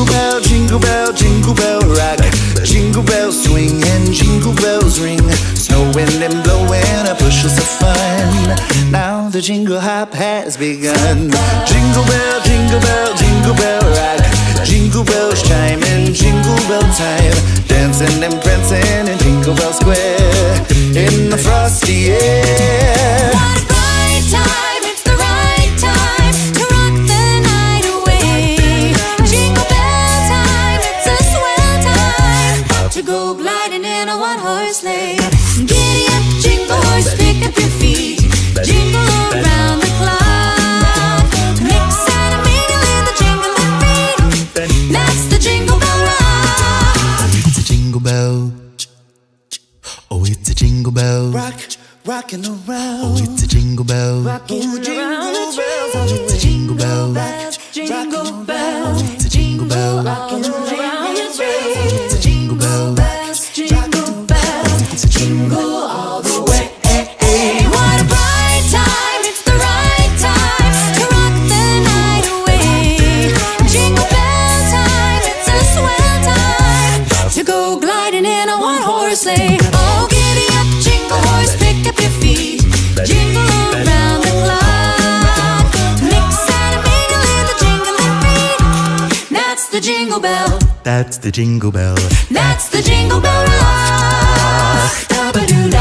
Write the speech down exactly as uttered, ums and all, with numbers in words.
Jingle bell, jingle bell, jingle bell rock. Jingle bells swing and jingle bells ring. Snowing and blowing up bushels of fun. Now the jingle hop has begun. Jingle bell, jingle bell, jingle bell rock. Jingle bells chime in jingle bell time. Dancing and prancing in Jingle Bell Square in the frosty air. What a bright time, it's the right time to rock the night away. Jingle bell time, it's a swell time to go gliding in a one-horse sleigh. Giddy up, jingle horse, pick up your feet. Jingle around the clock. Mix and a mingle in the jingling beat. That's the Jingle Bell Rock. It's a jingle bell. Oh, it's a jingle bell. Rock, rockin' around. Oh, it's a jingle bell. Rocking oh, around the trees. Oh, it's a jingle bell. Jingle bells, Oh, it's a jingle bell. rocking around the trees. Oh, it's a jingle bell. Jingle bells, It's a jingle. jingle all the way. What a bright time, it's the right time to rock the night away. Jingle bell time, it's a swell time to go gliding in a one-horse sleigh. Oh, giddy up, jingle horse, pick up your feet. Jingle around the clock. Mix and a mingle in the jingling beat. That's the Jingle Bell. That's the jingle bell. That's the Jingle Bell Rock. Da-ba-doo-da.